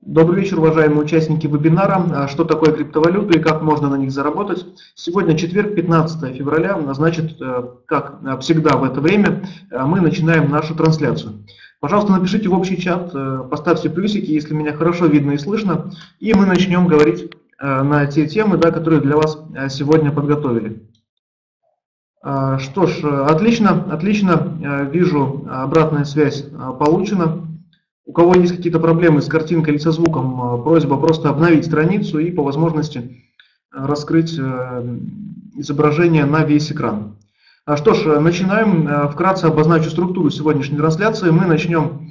Добрый вечер, уважаемые участники вебинара. Что такое криптовалюта и как можно на них заработать? Сегодня четверг, 15 февраля, значит, как всегда в это время, мы начинаем нашу трансляцию. Пожалуйста, напишите в общий чат, поставьте плюсики, если меня хорошо видно и слышно, и мы начнем говорить на те темы, которые для вас сегодня подготовили. Что ж, отлично, вижу, обратная связь получена. У кого есть какие-то проблемы с картинкой или со звуком, просьба просто обновить страницу и по возможности раскрыть изображение на весь экран. Что ж, начинаем. Вкратце обозначу структуру сегодняшней трансляции. Мы начнем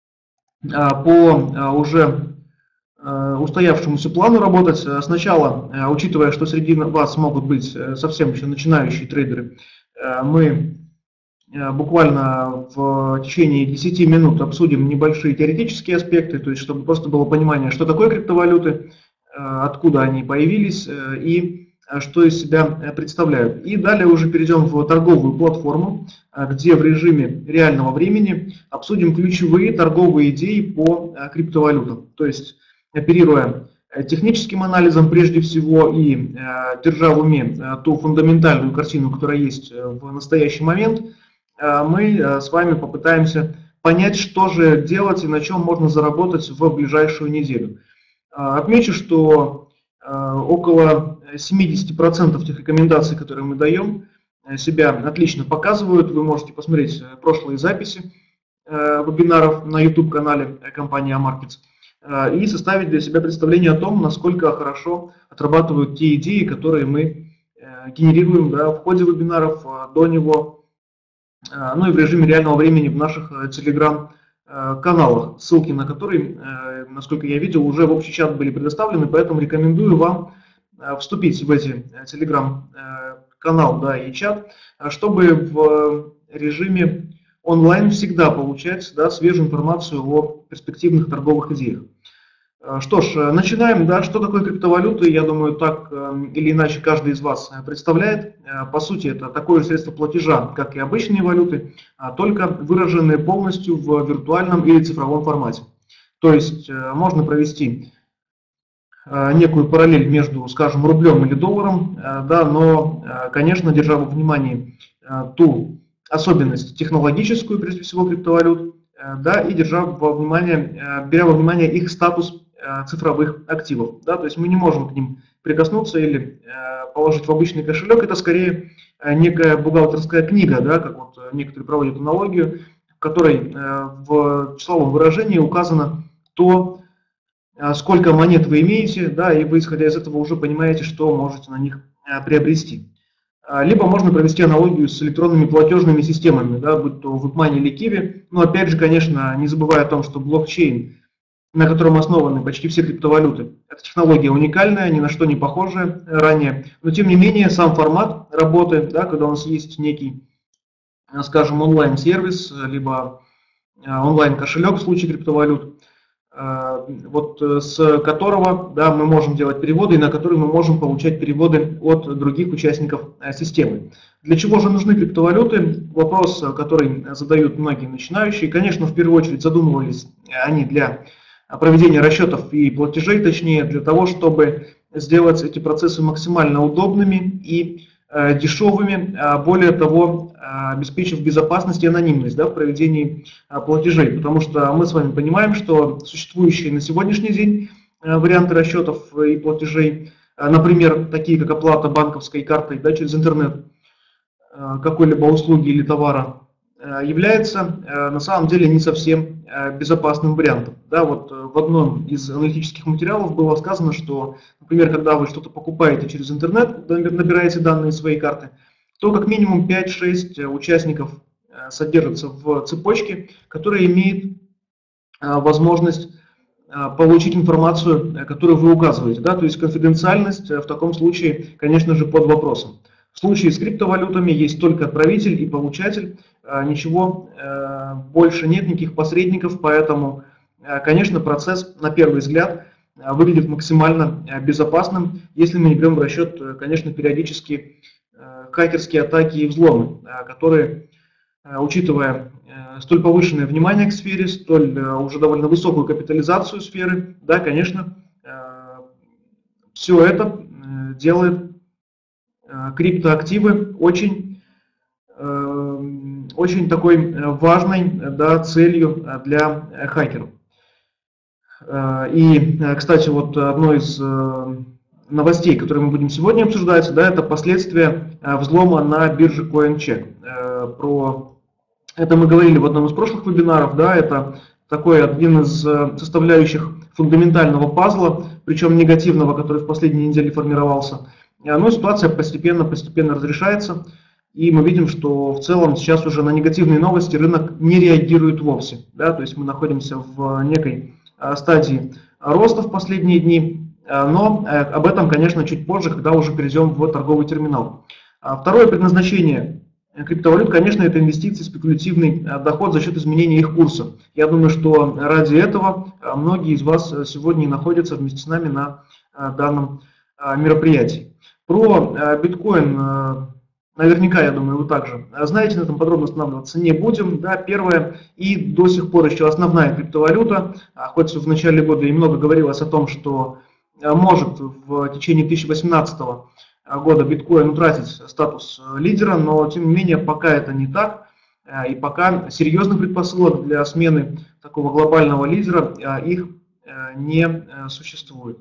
по уже устоявшемуся плану работать. Сначала, учитывая, что среди вас могут быть совсем еще начинающие трейдеры, мы буквально в течение 10 минут обсудим небольшие теоретические аспекты, то есть чтобы просто было понимание, что такое криптовалюты, откуда они появились и что из себя представляют. И далее уже перейдем в торговую платформу, где в режиме реального времени обсудим ключевые торговые идеи по криптовалютам. То есть оперируя техническим анализом прежде всего и держа в уме ту фундаментальную картину, которая есть в настоящий момент, мы с вами попытаемся понять, что же делать и на чем можно заработать в ближайшую неделю. Отмечу, что около 70% тех рекомендаций, которые мы даем, себя отлично показывают. Вы можете посмотреть прошлые записи вебинаров на YouTube-канале компании Amarkets и составить для себя представление о том, насколько хорошо отрабатывают те идеи, которые мы генерируем в ходе вебинаров, до него, ну и в режиме реального времени в наших телеграм-каналах, ссылки на которые, насколько я видел, уже в общий чат были предоставлены, поэтому рекомендую вам вступить в эти телеграм-канал и чат, чтобы в режиме онлайн всегда получать свежую информацию о перспективных торговых идеях. Что ж, начинаем. Что такое криптовалюта? Я думаю, так или иначе каждый из вас представляет. По сути, это такое же средство платежа, как и обычные валюты, только выраженные полностью в виртуальном или цифровом формате. То есть можно провести некую параллель между, скажем, рублем или долларом, но, конечно, держа во внимании ту особенность технологическую, прежде всего, криптовалют, и беря во внимание их статус цифровых активов. То есть мы не можем к ним прикоснуться или положить в обычный кошелек. Это скорее некая бухгалтерская книга, как вот некоторые проводят аналогию, в которой в числовом выражении указано то, сколько монет вы имеете, и вы, исходя из этого, уже понимаете, что можете на них приобрести. Либо можно провести аналогию с электронными платежными системами, будь то WebMoney или Kiwi. Но опять же, конечно, не забывая о том, что блокчейн, на котором основаны почти все криптовалюты, эта технология уникальная, ни на что не похожая ранее. Но тем не менее, сам формат работы, когда у нас есть некий, скажем, онлайн-сервис, либо онлайн-кошелек в случае криптовалют, вот с которого мы можем делать переводы и на который мы можем получать переводы от других участников системы. Для чего же нужны криптовалюты? Вопрос, который задают многие начинающие. Конечно, в первую очередь задумывались они для проведения расчетов и платежей, точнее, для того, чтобы сделать эти процессы максимально удобными и дешевыми, более того, обеспечив безопасность и анонимность в проведении платежей. Потому что мы с вами понимаем, что существующие на сегодняшний день варианты расчетов и платежей, например, такие как оплата банковской картой через интернет какой-либо услуги или товара, является на самом деле не совсем безопасным вариантом. Вот в одном из аналитических материалов было сказано, что, например, когда вы что-то покупаете через интернет, набираете данные своей карты, то как минимум 5-6 участников содержатся в цепочке, которая имеет возможность получить информацию, которую вы указываете. То есть конфиденциальность в таком случае, конечно же, под вопросом. В случае с криптовалютами есть только отправитель и получатель, ничего больше нет, никаких посредников, поэтому, конечно, процесс на первый взгляд выглядит максимально безопасным, если мы не берем в расчет, конечно, периодически хакерские атаки и взломы, которые, учитывая столь повышенное внимание к сфере, столь уже довольно высокую капитализацию сферы, да, конечно, все это делает криптоактивы очень такой важной, да, целью для хакеров. И, кстати, вот одно из новостей, которые мы будем сегодня обсуждать, да, это последствия взлома на бирже CoinCheck. Про это мы говорили в одном из прошлых вебинаров, да, это такой один из составляющих фундаментального пазла, причем негативного, который в последние недели формировался. Но ситуация постепенно разрешается, и мы видим, что в целом сейчас уже на негативные новости рынок не реагирует вовсе. Да, то есть мы находимся в некой стадии роста в последние дни, но об этом, конечно, чуть позже, когда уже перейдем в торговый терминал. Второе предназначение криптовалют, конечно, это инвестиции, спекулятивный доход за счет изменения их курса. Я думаю, что ради этого многие из вас сегодня и находятся вместе с нами на данном мероприятии. Про биткоин наверняка, я думаю, вы также знаете, на этом подробно останавливаться не будем. Да, первая и до сих пор еще основная криптовалюта, хоть в начале года и много говорилось о том, что может в течение 2018 года биткоин утратить статус лидера, но тем не менее пока это не так, и пока серьезных предпосылок для смены такого глобального лидера их не существует.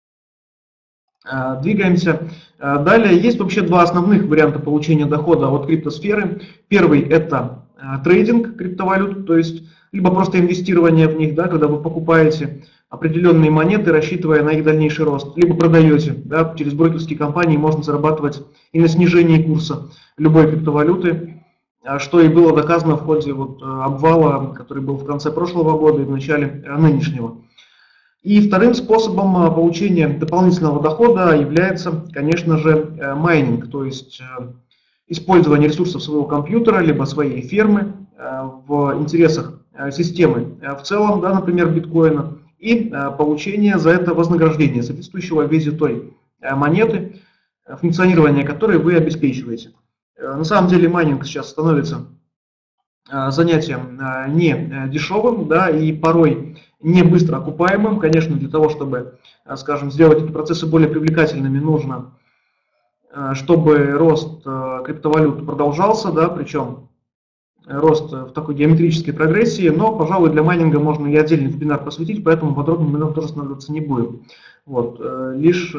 Двигаемся далее. Есть вообще два основных варианта получения дохода от криптосферы. Первый – это трейдинг криптовалют, то есть либо просто инвестирование в них, да, когда вы покупаете определенные монеты, рассчитывая на их дальнейший рост, либо продаете. Да, через брокерские компании можно зарабатывать и на снижении курса любой криптовалюты, что и было доказано в ходе вот обвала, который был в конце прошлого года и в начале нынешнего. И вторым способом получения дополнительного дохода является, конечно же, майнинг, то есть использование ресурсов своего компьютера либо своей фермы в интересах системы в целом, да, например, биткоина, и получение за это вознаграждения, соответствующего в виде той монеты, функционирование которой вы обеспечиваете. На самом деле майнинг сейчас становится занятием не дешевым, да, и порой не быстро окупаемым. Конечно, для того, чтобы, скажем, сделать эти процессы более привлекательными, нужно, чтобы рост криптовалют продолжался, да, причем рост в такой геометрической прогрессии, но, пожалуй, для майнинга можно и отдельный вебинар посвятить, поэтому подробно мы там тоже останавливаться не будем. Вот, лишь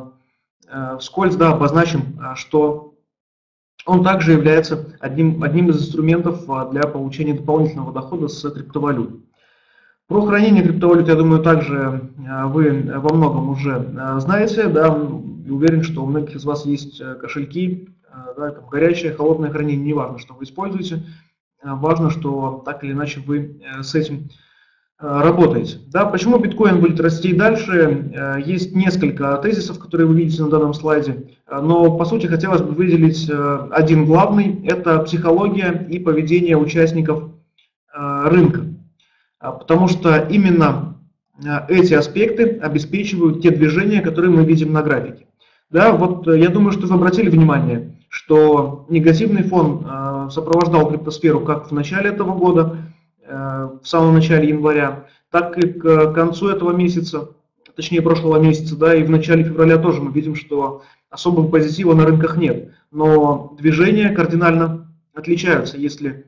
вскользь, да, обозначим, что он также является одним из инструментов для получения дополнительного дохода с криптовалют. Про хранение криптовалют, я думаю, также вы во многом уже знаете, да, уверен, что у многих из вас есть кошельки, да, там горячее, холодное хранение, не важно, что вы используете, важно, что так или иначе вы с этим работаете. Да, почему биткоин будет расти и дальше? Есть несколько тезисов, которые вы видите на данном слайде, но по сути хотелось бы выделить один главный, это психология и поведение участников рынка. Потому что именно эти аспекты обеспечивают те движения, которые мы видим на графике. Да, вот я думаю, что вы обратили внимание, что негативный фон сопровождал криптосферу как в начале этого года, в самом начале января, так и к концу этого месяца, точнее прошлого месяца, да, и в начале февраля тоже мы видим, что особого позитива на рынках нет. Но движения кардинально отличаются. Если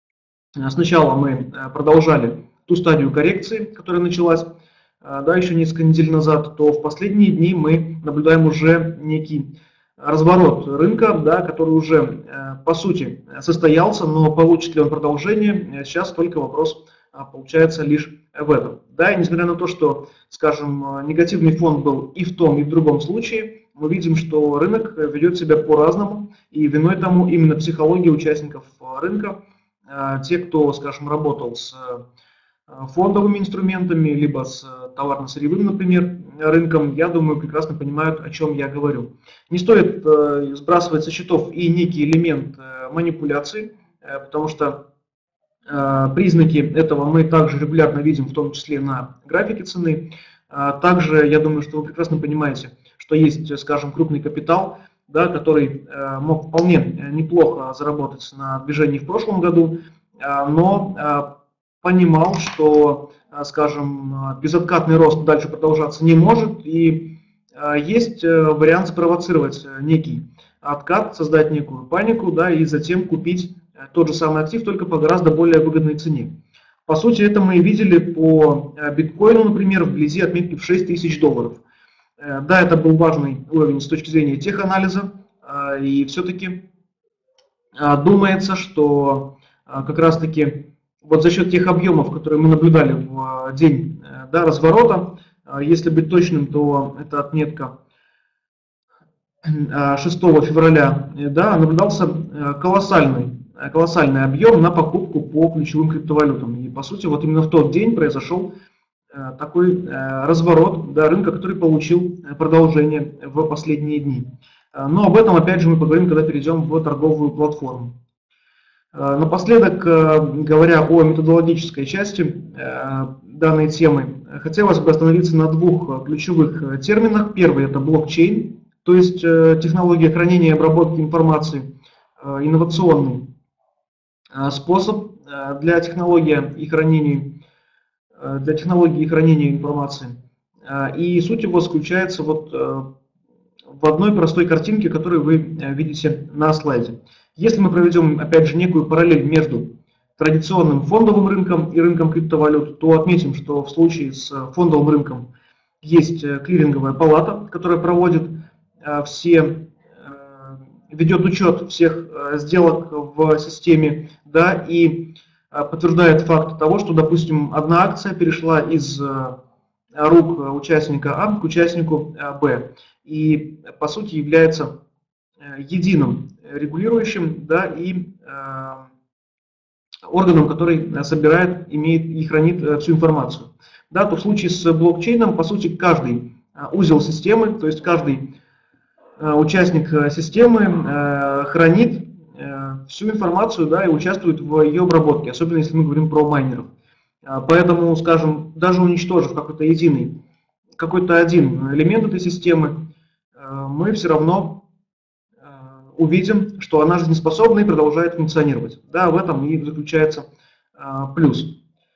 сначала мы продолжали ту стадию коррекции, которая началась, да, еще несколько недель назад, то в последние дни мы наблюдаем уже некий разворот рынка, да, который уже по сути состоялся, но получит ли он продолжение, сейчас только вопрос получается лишь в этом. Да, и несмотря на то, что, скажем, негативный фон был и в том, и в другом случае, мы видим, что рынок ведет себя по-разному, и виной тому именно психология участников рынка, те, кто, скажем, работал с фондовыми инструментами, либо с товарно-сырьевым, например, рынком, я думаю, прекрасно понимают, о чем я говорю. Не стоит сбрасывать со счетов и некий элемент манипуляции, потому что признаки этого мы также регулярно видим, в том числе на графике цены. Также, я думаю, что вы прекрасно понимаете, что есть, скажем, крупный капитал, да, который мог вполне неплохо заработать на движении в прошлом году. но понимал, что, скажем, безоткатный рост дальше продолжаться не может, и есть вариант спровоцировать некий откат, создать некую панику, да, и затем купить тот же самый актив, только по гораздо более выгодной цене. По сути, это мы и видели по биткоину, например, вблизи отметки в $6000. Да, это был важный уровень с точки зрения теханализа, и все-таки думается, что как раз-таки вот за счет тех объемов, которые мы наблюдали в день, да, разворота, если быть точным, то это отметка 6 февраля, да, наблюдался колоссальный объем на покупку по ключевым криптовалютам. И по сути вот именно в тот день произошел такой разворот, да, рынка, который получил продолжение в последние дни. Но об этом опять же мы поговорим, когда перейдем в торговую платформу. Напоследок, говоря о методологической части данной темы, хотелось бы остановиться на двух ключевых терминах. Первый – это блокчейн, то есть технология хранения и обработки информации, инновационный способ для технологии и хранения информации. И суть его заключается вот в одной простой картинке, которую вы видите на слайде. Если мы проведем, опять же, некую параллель между традиционным фондовым рынком и рынком криптовалют, то отметим, что в случае с фондовым рынком есть клиринговая палата, которая ведет учет всех сделок в системе, да, и подтверждает факт того, что, допустим, одна акция перешла из рук участника А к участнику Б, и по сути является единым регулирующим, да, и органом, который собирает, имеет и хранит всю информацию. Да, то в случае с блокчейном, по сути, каждый узел системы, то есть каждый участник системы хранит всю информацию, да, и участвует в ее обработке, особенно если мы говорим про майнеров. Поэтому, скажем, даже уничтожив какой-то один элемент этой системы, мы все равно увидим, что она жизнеспособна и продолжает функционировать. Да, в этом и заключается плюс.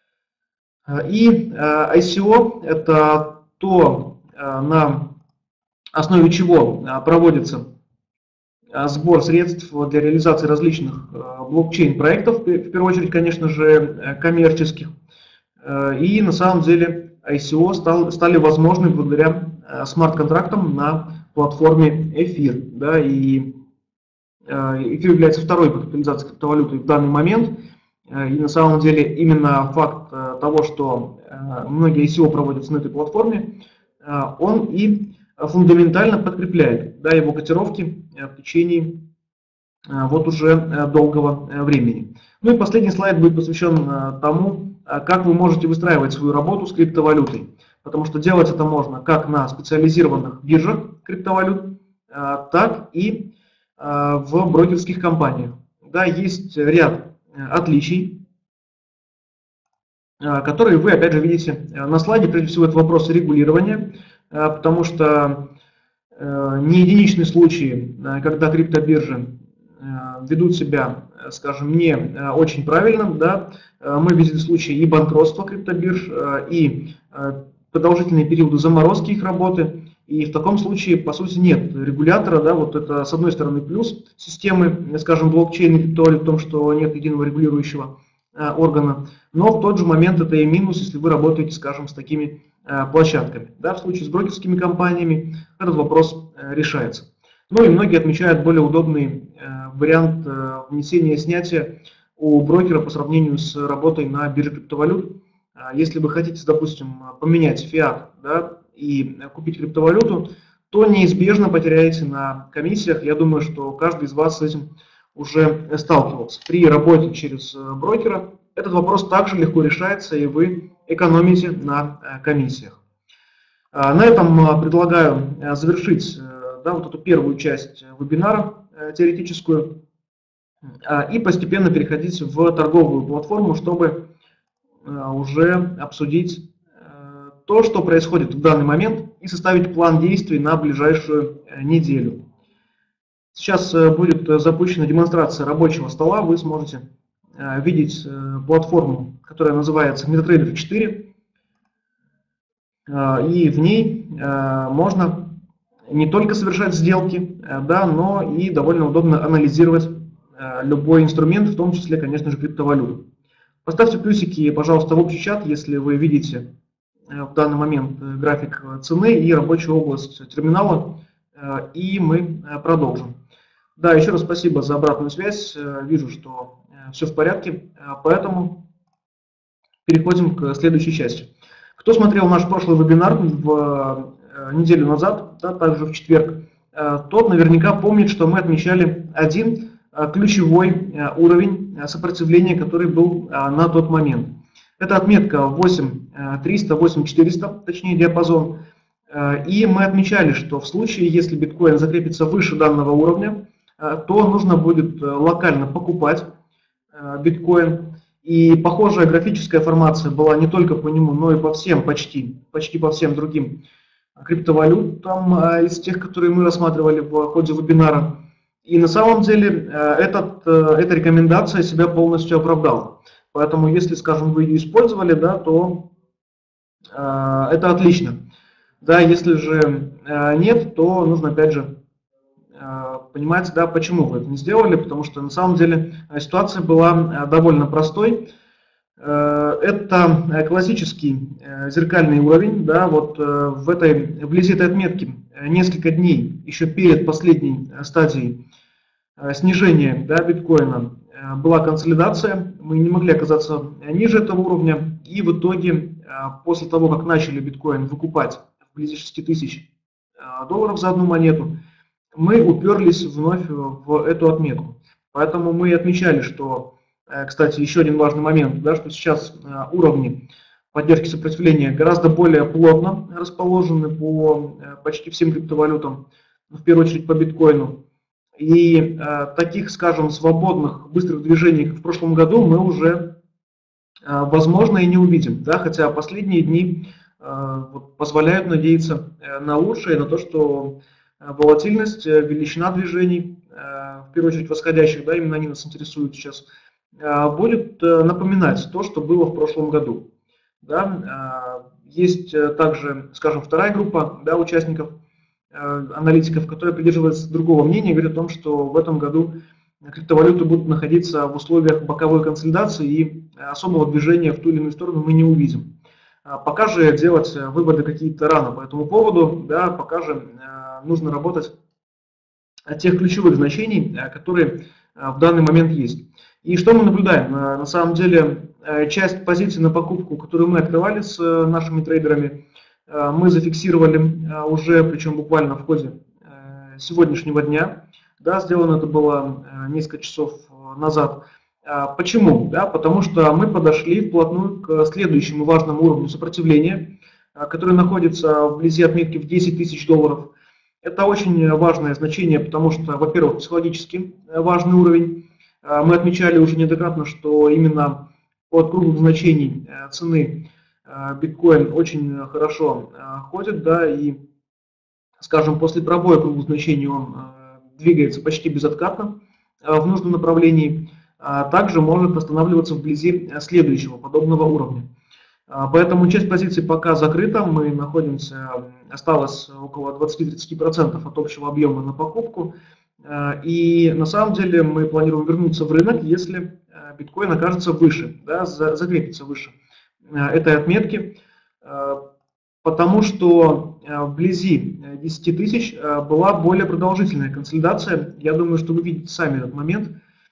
И ICO – это то, на основе чего проводится сбор средств для реализации различных блокчейн-проектов, в первую очередь, конечно же, коммерческих. И на самом деле ICO стали возможны благодаря смарт-контрактам на платформе Эфир. Да, и Эфир является второй по капитализации криптовалюты в данный момент. И на самом деле именно факт того, что многие ICO проводятся на этой платформе, он и фундаментально подкрепляет, да, его котировки в течение вот уже долгого времени. Ну и последний слайд будет посвящен тому, как вы можете выстраивать свою работу с криптовалютой. Потому что делать это можно как на специализированных биржах криптовалют, так и в брокерских компаниях. Да, есть ряд отличий, которые вы опять же видите на слайде. Прежде всего это вопрос регулирования, потому что не единичные случаи, когда криптобиржи ведут себя, скажем, не очень правильно, да, мы видели случаи и банкротства криптобирж, и продолжительные периоды заморозки их работы, и в таком случае, по сути, нет регулятора, да, вот это, с одной стороны, плюс системы, скажем, блокчейн и криптовалют в том, что нет единого регулирующего органа, но в тот же момент это и минус, если вы работаете, скажем, с такими площадками. Да, в случае с брокерскими компаниями этот вопрос решается. Ну и многие отмечают более удобный вариант внесения и снятия у брокера по сравнению с работой на бирже криптовалют. Если вы хотите, допустим, поменять фиат, да, и купить криптовалюту, то неизбежно потеряете на комиссиях. Я думаю, что каждый из вас с этим уже сталкивался. При работе через брокера этот вопрос также легко решается, и вы экономите на комиссиях. На этом предлагаю завершить, да, вот эту первую часть вебинара теоретическую и постепенно переходить в торговую платформу, чтобы уже обсудить то, что происходит в данный момент, и составить план действий на ближайшую неделю. Сейчас будет запущена демонстрация рабочего стола, вы сможете видеть платформу, которая называется MetaTrader 4, и в ней можно не только совершать сделки, да, но и довольно удобно анализировать любой инструмент, в том числе, конечно же, криптовалюту. Поставьте плюсики, пожалуйста, в общий чат, если вы видите в данный момент график цены и рабочую область терминала, и мы продолжим. Да, еще раз спасибо за обратную связь. Вижу, что все в порядке, поэтому переходим к следующей части. Кто смотрел наш прошлый вебинар в неделю назад, да, также в четверг, тот наверняка помнит, что мы отмечали один ключевой уровень сопротивления, который был на тот момент. Это отметка 8300, 8400, точнее диапазон. И мы отмечали, что в случае, если биткоин закрепится выше данного уровня, то нужно будет локально покупать биткоин. И похожая графическая формация была не только по нему, но и по всем, почти по всем другим криптовалютам из тех, которые мы рассматривали в ходе вебинара. И на самом деле эта рекомендация себя полностью оправдала. Поэтому если, скажем, вы ее использовали, да, то это отлично. Да, если же нет, то нужно опять же понимать, да, почему вы это не сделали, потому что на самом деле ситуация была довольно простой. Это классический зеркальный уровень, да, вот вблизи этой отметки несколько дней еще перед последней стадией снижения, да, биткоина была консолидация, мы не могли оказаться ниже этого уровня, и в итоге после того, как начали биткоин выкупать вблизи 6000 долларов за одну монету, мы уперлись вновь в эту отметку. Поэтому мы отмечали, что, кстати, еще один важный момент, да, что сейчас уровни поддержки сопротивления гораздо более плотно расположены по почти всем криптовалютам, в первую очередь по биткоину. И таких, скажем, свободных, быстрых движений, как в прошлом году, мы уже, возможно, и не увидим. Да, хотя последние дни позволяют надеяться на лучшее, на то, что волатильность, величина движений, в первую очередь восходящих, да, именно они нас интересуют сейчас, будет напоминать то, что было в прошлом году. Да. Есть также, скажем, вторая группа, да, участников, аналитиков, которые придерживаются другого мнения, говорят о том, что в этом году криптовалюты будут находиться в условиях боковой консолидации и особого движения в ту или иную сторону мы не увидим. Пока же делать выводы какие-то рано по этому поводу, да, пока же нужно работать от тех ключевых значений, которые в данный момент есть. И что мы наблюдаем? На самом деле, часть позиций на покупку, которую мы открывали с нашими трейдерами, мы зафиксировали уже, причем буквально в ходе сегодняшнего дня. Да, сделано это было несколько часов назад. Почему? Да, потому что мы подошли вплотную к следующему важному уровню сопротивления, который находится вблизи отметки в 10 тысяч долларов. Это очень важное значение, потому что, во-первых, психологически важный уровень. Мы отмечали уже неоднократно, что именно от круглых значений цены биткоин очень хорошо ходит, да, и, скажем, после пробоя круглых значений он двигается почти безоткатно в нужном направлении, также может останавливаться вблизи следующего подобного уровня. Поэтому часть позиций пока закрыта, мы находимся, осталось около 20-30% от общего объема на покупку, и на самом деле мы планируем вернуться в рынок, если биткоин окажется выше, да, закрепится выше этой отметки, потому что вблизи 10 тысяч была более продолжительная консолидация. Я думаю, что вы видите сами этот момент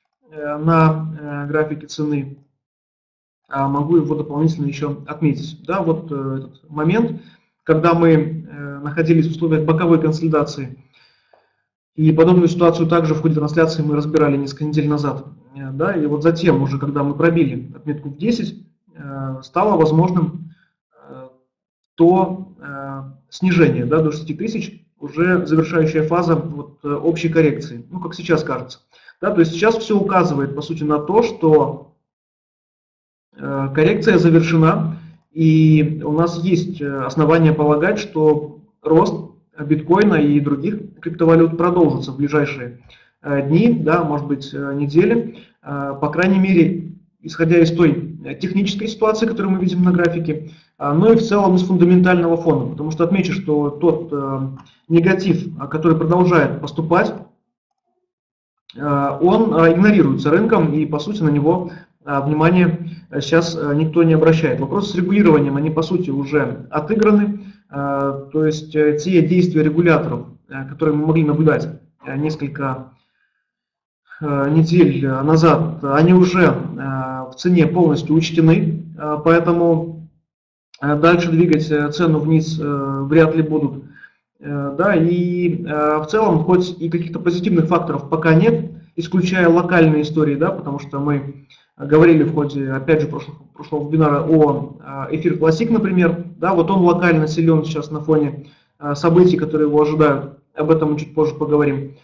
на графике цены. Могу его дополнительно еще отметить. Да, вот этот момент, когда мы находились в условиях боковой консолидации, и подобную ситуацию также в ходе трансляции мы разбирали несколько недель назад. Да, и вот затем, уже когда мы пробили отметку в 10, стало возможным то снижение, да, до 6 тысяч, уже завершающая фаза вот, общей коррекции, ну, как сейчас кажется. Да, то есть сейчас все указывает, по сути, на то, что коррекция завершена, и у нас есть основания полагать, что рост биткоина и других криптовалют продолжится в ближайшие дни, да, может быть, недели. По крайней мере, исходя из той технической ситуации, которую мы видим на графике, но и в целом из фундаментального фона, потому что отмечу, что тот негатив, который продолжает поступать, он игнорируется рынком, и по сути на него внимание сейчас никто не обращает. Вопросы с регулированием, они по сути уже отыграны, то есть те действия регуляторов, которые мы могли наблюдать несколько недель назад, они уже в цене полностью учтены, поэтому дальше двигать цену вниз вряд ли будут. Да, и в целом, хоть и каких-то позитивных факторов пока нет, исключая локальные истории, да, потому что мы говорили в ходе, опять же, прошлого вебинара о эфир Classic, например, да, вот он локально силен сейчас на фоне событий, которые его ожидают, об этом мы чуть позже поговорим,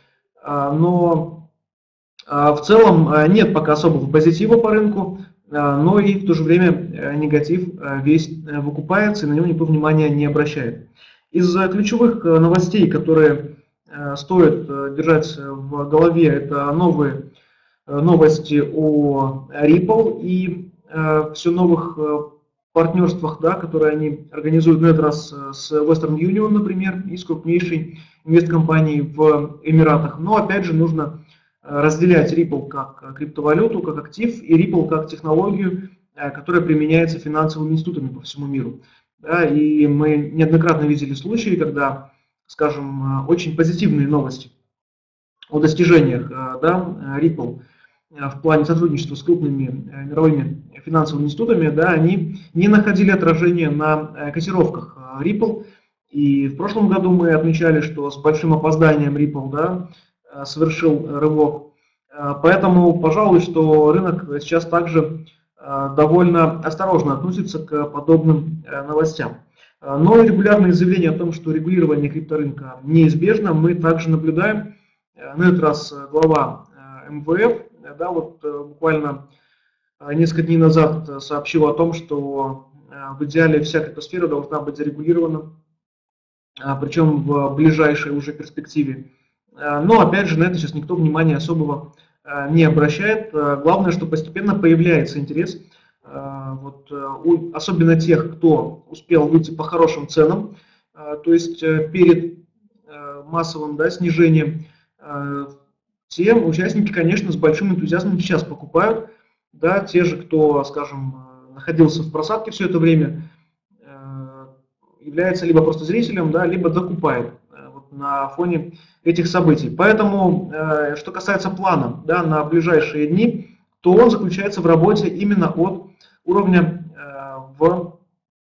но в целом нет пока особого позитива по рынку, но и в то же время негатив весь выкупается, и на него никто внимания не обращает. Из ключевых новостей, которые стоит держать в голове, это новые новости о Ripple и все новых партнерствах, да, которые они организуют на этот раз с Western Union, например, и с крупнейшей инвесткомпанией в Эмиратах. Но опять же нужно разделять Ripple как криптовалюту, как актив, и Ripple как технологию, которая применяется финансовыми институтами по всему миру. Да, и мы неоднократно видели случаи, когда, скажем, очень позитивные новости о достижениях, да, Ripple в плане сотрудничества с крупными мировыми финансовыми институтами, да, они не находили отражения на котировках Ripple. И в прошлом году мы отмечали, что с большим опозданием Ripple, да, совершил рывок. Поэтому, пожалуй, что рынок сейчас также довольно осторожно относится к подобным новостям. Но регулярные заявления о том, что регулирование крипторынка неизбежно, мы также наблюдаем. На этот раз глава МВФ, да, вот буквально несколько дней назад сообщил о том, что в идеале вся криптосфера должна быть зарегулирована, причем в ближайшей уже перспективе. Но опять же на это сейчас никто внимания особого не обращает. Главное, что постепенно появляется интерес, вот, особенно тех, кто успел выйти по хорошим ценам, то есть перед массовым, да, снижением, те участники, конечно, с большим энтузиазмом сейчас покупают, да, те же, кто, скажем, находился в просадке все это время, является либо просто зрителем, да, либо докупает вот, на фоне этих событий. Поэтому, что касается плана, да, на ближайшие дни, то он заключается в работе именно от уровня в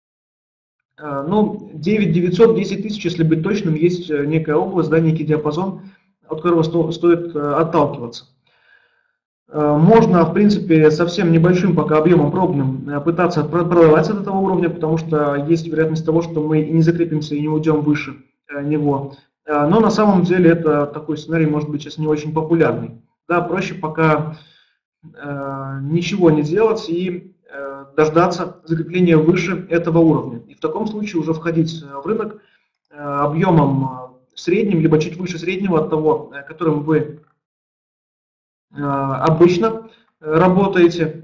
9900, 10 тысяч, если быть точным, есть некая область, да, некий диапазон, от которого стоит отталкиваться. Можно, в принципе, совсем небольшим пока объемом пробным пытаться продавать от этого уровня, потому что есть вероятность того, что мы и не закрепимся, и не уйдем выше него. Но на самом деле это такой сценарий может быть сейчас не очень популярный. Да, проще пока ничего не делать и дождаться закрепления выше этого уровня. И в таком случае уже входить в рынок объемом средним, либо чуть выше среднего от того, которым вы обычно работаете.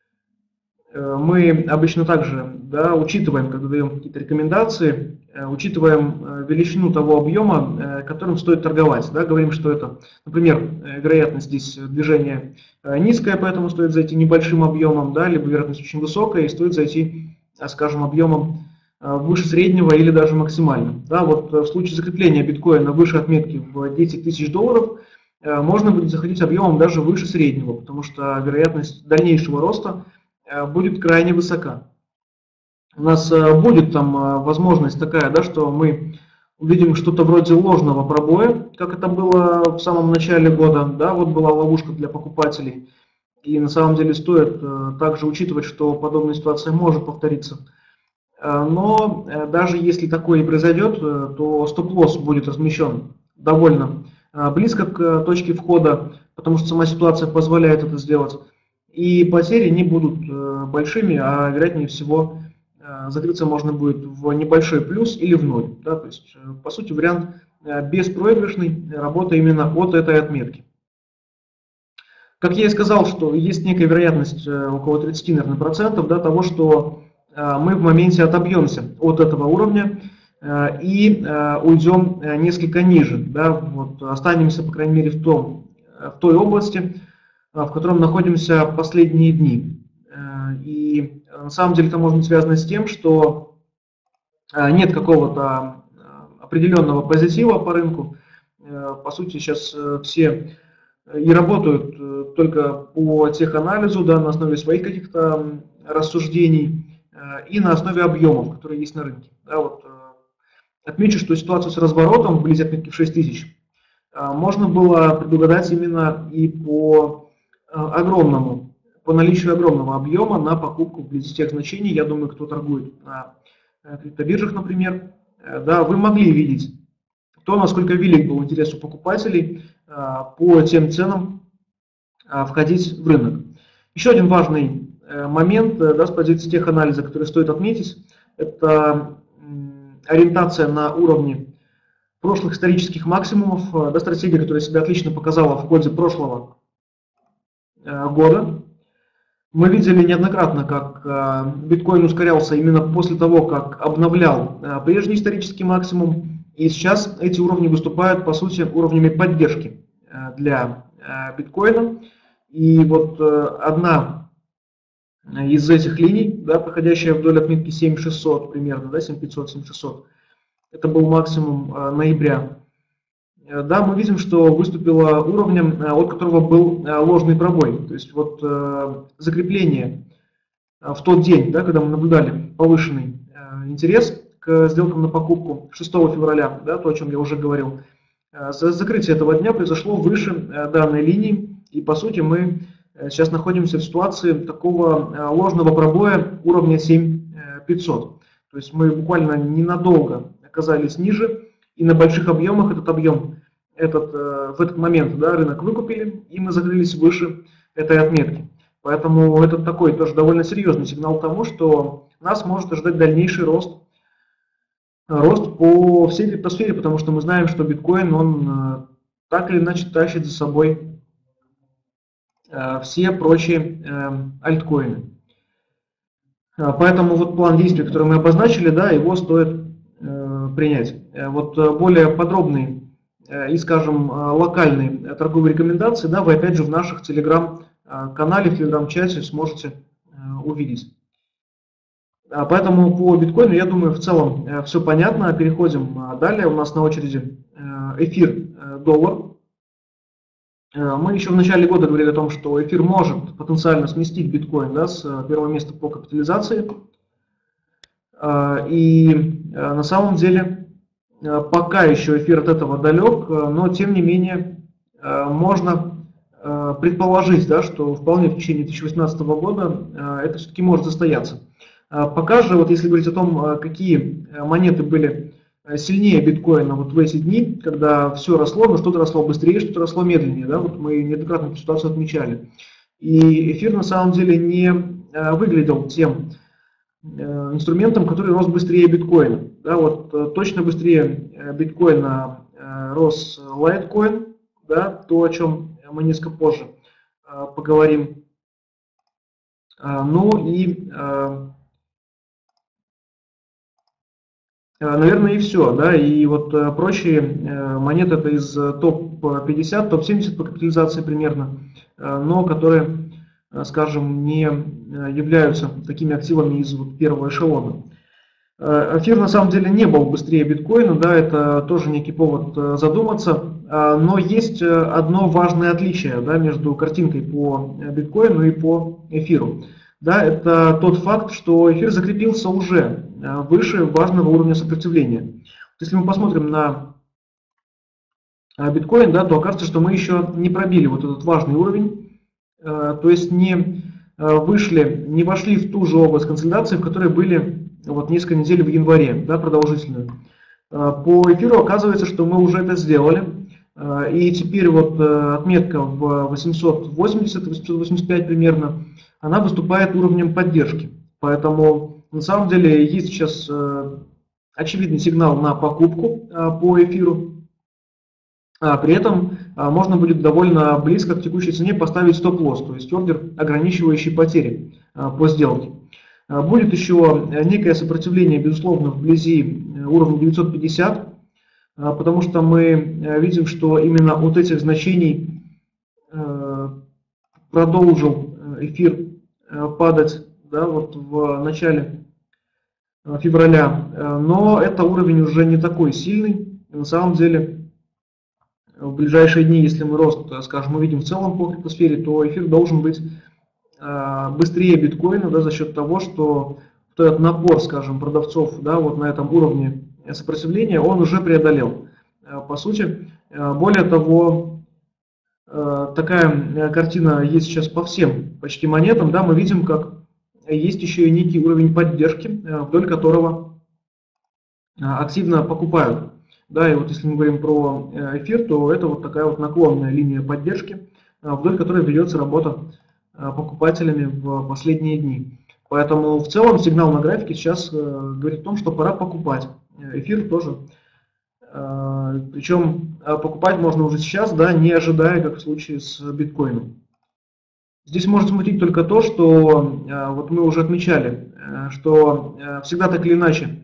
Мы обычно также, да, учитываем, когда даем какие-то рекомендации, учитываем величину того объема, которым стоит торговать. Да, говорим, что это, например, вероятность здесь движения низкая, поэтому стоит зайти небольшим объемом, да, либо вероятность очень высокая, и стоит зайти, скажем, объемом выше среднего или даже максимально. Да, вот в случае закрепления биткоина выше отметки в 10 тысяч долларов можно будет заходить объемом даже выше среднего, потому что вероятность дальнейшего роста будет крайне высока. У нас будет там возможность такая, да, что мы увидим что-то вроде ложного пробоя, как это было в самом начале года, да, вот была ловушка для покупателей. И на самом деле стоит также учитывать, что подобная ситуация может повториться. Но даже если такое и произойдет, то стоп-лосс будет размещен довольно близко к точке входа, потому что сама ситуация позволяет это сделать. И потери не будут большими, а вероятнее всего закрыться можно будет в небольшой плюс или в ноль. Да, то есть, по сути, вариант беспроигрышный, работа именно от этой отметки. Как я и сказал, что есть некая вероятность около 30, наверное, процентов, да, того, что мы в моменте отобьемся от этого уровня и уйдем несколько ниже, да, вот, останемся, по крайней мере, в той области, в котором находимся последние дни. И на самом деле это может быть связано с тем, что нет какого-то определенного позитива по рынку. По сути, сейчас все и работают только по теханализу, да, на основе своих каких-то рассуждений и на основе объемов, которые есть на рынке. Да, вот, отмечу, что ситуацию с разворотом вблизи отметки в 6000 можно было предугадать именно и по наличию огромного объема на покупку вблизи тех значений. Я думаю, кто торгует на криптобиржах, например, да, вы могли видеть то, насколько велик был интерес у покупателей по тем ценам входить в рынок. Еще один важный момент, да, с позиции теханализа, который стоит отметить, это ориентация на уровни прошлых исторических максимумов, да, стратегия, которая себя отлично показала в пользу прошлого года. Мы видели неоднократно, как биткоин ускорялся именно после того, как обновлял прежний исторический максимум, и сейчас эти уровни выступают, по сути, уровнями поддержки для биткоина. И вот одна из этих линий, да, проходящая вдоль отметки 7600 примерно, да, 7500, 7600, это был максимум ноября. Да, мы видим, что выступило уровнем, от которого был ложный пробой. То есть вот закрепление в тот день, да, когда мы наблюдали повышенный интерес к сделкам на покупку 6 февраля, да, то, о чем я уже говорил, закрытие этого дня произошло выше данной линии, и по сути мы сейчас находимся в ситуации такого ложного пробоя уровня 7500. То есть мы буквально ненадолго оказались ниже, и на больших объемах в этот момент, да, рынок выкупили, и мы закрылись выше этой отметки. Поэтому это такой тоже довольно серьезный сигнал к тому, что нас может ожидать дальнейший рост по всей криптосфере, потому что мы знаем, что биткоин, он так или иначе тащит за собой все прочие альткоины. Поэтому вот план действий, который мы обозначили, да, его стоит принять. Вот более подробные и, скажем, локальные торговые рекомендации, да, вы опять же в наших телеграм-канале, в телеграм-чате сможете увидеть. Поэтому по биткоину, я думаю, в целом все понятно. Переходим далее. У нас на очереди эфир-доллар. Мы еще в начале года говорили о том, что эфир может потенциально сместить биткоин, да, с первого места по капитализации. И на самом деле пока еще эфир от этого далек, но тем не менее можно предположить, да, что вполне в течение 2018 года это все-таки может состояться. Пока же, вот если говорить о том, какие монеты были сильнее биткоина вот в эти дни, когда все росло, но что-то росло быстрее, что-то росло медленнее, да, вот мы неоднократно эту ситуацию отмечали. И эфир на самом деле не выглядел тем инструментом, который рос быстрее биткоина. Да, вот точно быстрее биткоина рос Litecoin, да, то, о чем мы несколько позже поговорим. Ну и, наверное, и все. Да, и вот прочие монеты это из топ-50, топ-70 по капитализации примерно, но которые, скажем, не являются такими активами из вот первого эшелона. Эфир на самом деле не был быстрее биткоина, да, это тоже некий повод задуматься, но есть одно важное отличие, да, между картинкой по биткоину и по эфиру. Да, это тот факт, что эфир закрепился уже выше важного уровня сопротивления. Если мы посмотрим на биткоин, да, то окажется, что мы еще не пробили вот этот важный уровень, то есть не вошли в ту же область консолидации, в которой были вот несколько недель в январе, да, продолжительную. По эфиру оказывается, что мы уже это сделали, и теперь вот отметка в 880-885 примерно, она выступает уровнем поддержки. Поэтому на самом деле есть сейчас очевидный сигнал на покупку по эфиру. При этом можно будет довольно близко к текущей цене поставить стоп-лосс, то есть ордер, ограничивающий потери по сделке. Будет еще некое сопротивление, безусловно, вблизи уровня 950, потому что мы видим, что именно от этих значений продолжил эфир падать, да, вот в начале февраля, но это уровень уже не такой сильный. На самом деле, в ближайшие дни, если мы рост, скажем, увидим в целом по криптосфере, то эфир должен быть быстрее биткоина, да, за счет того, что этот напор, скажем, продавцов, да, вот на этом уровне сопротивления он уже преодолел. По сути, более того, такая картина есть сейчас по всем почти монетам, да, мы видим, как есть еще и некий уровень поддержки, вдоль которого активно покупают. Да, и вот если мы говорим про эфир, то это вот такая вот наклонная линия поддержки, вдоль которой ведется работа покупателями в последние дни. Поэтому в целом сигнал на графике сейчас говорит о том, что пора покупать. Эфир тоже. Причем покупать можно уже сейчас, да, не ожидая, как в случае с биткоином. Здесь может смутить только то, что вот мы уже отмечали, что всегда так или иначе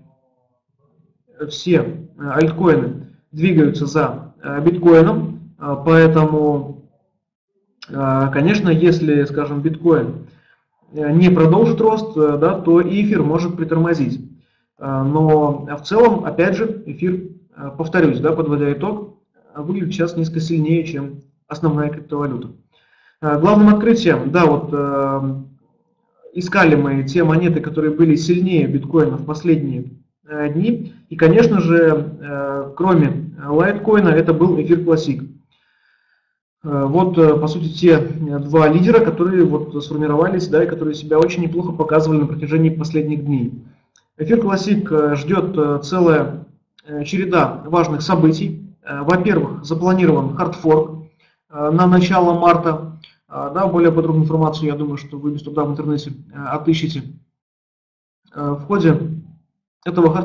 все альткоины двигаются за биткоином, поэтому, конечно, если, скажем, биткоин не продолжит рост, да, то и эфир может притормозить. Но в целом, опять же, эфир, повторюсь, да, подводя итог, выглядит сейчас несколько сильнее, чем основная криптовалюта. Главным открытием, да, вот искали мы те монеты, которые были сильнее биткоина в последние дни. И, конечно же, кроме лайткоина, это был эфир Classic. Вот, по сути, те два лидера, которые вот сформировались, да, и которые себя очень неплохо показывали на протяжении последних дней. Эфир Classic ждет целая череда важных событий. Во-первых, запланирован хардфорк на начало марта. Да, более подробную информацию, я думаю, что вы без труда в интернете отыщете. В ходе этого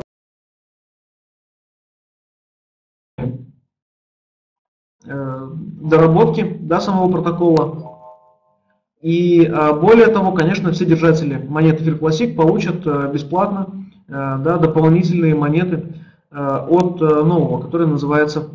доработки, да, самого протокола. И более того, конечно, все держатели монет Эфир Classic получат бесплатно, да, дополнительные монеты от нового, который называется